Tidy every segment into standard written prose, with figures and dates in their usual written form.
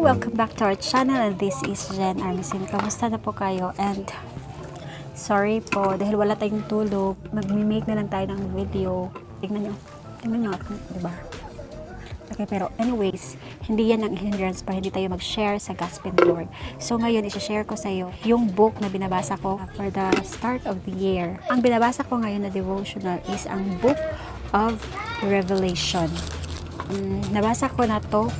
welcome back to our channel, and this is Jen Armisin. Kamusta na po kayo? And sorry po, dahil wala tayong tulog, mag-make na lang tayo ng video. Tingnan nyo ako, diba? Okay, pero anyways, hindi yan ang hindrance para hindi tayo mag-share sa Gospel Lord. So ngayon, i-share ko sa iyo yung book na binabasa ko for the start of the year. Ang binabasa ko ngayon na devotional is ang Book of Revelation. Nabasa ko na to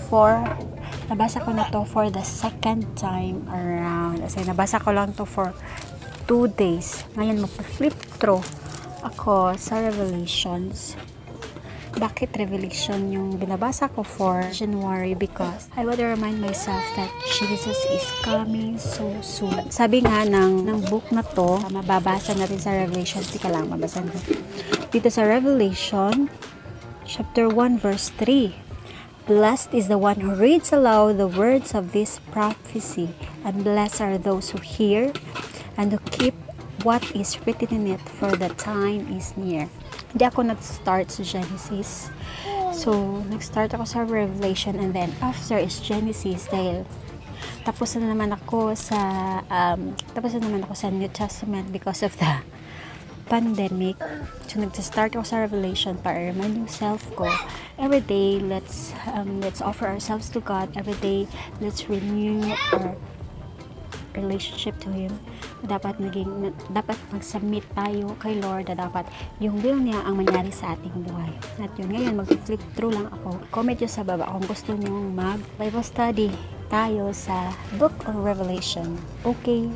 for the second time around. Kasi nabasa ko lang to for 2 days. Ngayon mag-flip through ako sa Revelations. Bakit Revelation yung binabasa ko for January? Because I want to remind myself that Jesus is coming so soon. Sabi nga ng book na to, mababasa natin sa Revelation. Tika lang, mabasahin ko. Dito sa Revelation chapter 1 verse 3. Blessed is the one who reads aloud the words of this prophecy, and blessed are those who hear and who keep what is written in it, for the time is near. Hindi ako nag-start sa Genesis. So, nag-start ako sa Revelation, and then after is Genesis, dahil tapos na naman ako sa New Testament because of the pandemic. So nag-start ako sa Revelation para remind yung self ko, every day let's offer ourselves to God. Every day let's renew our relationship to Him. Dapat mag-submit tayo kay Lord, na dapat yung will niya ang mangyari sa ating buhay. At yun, ngayon mag-flip through lang ako. Comment nyo sa baba kung gusto nyo mag-Bible study tayo sa Book of Revelation. Okay?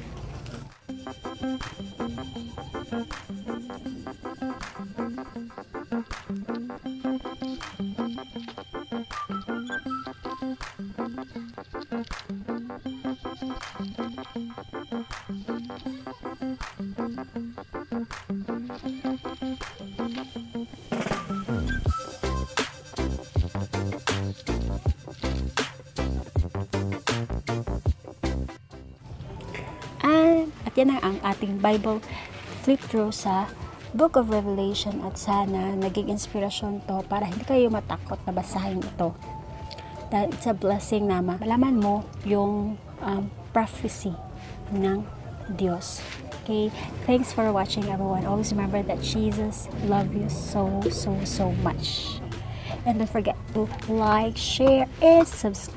At yan ang ating Bible flip through sa Book of Revelation, at sana naging inspirasyon to para hindi kayo matakot na basahin ito. Dahil it's a blessing na malaman mo yung prophecy ng Diyos. Okay? Thanks for watching, everyone. Always remember that Jesus loves you so much. And don't forget to like, share, and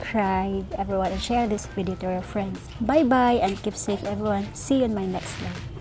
subscribe, everyone. And share this video to your friends. Bye-bye, and keep safe, everyone. See you in my next live.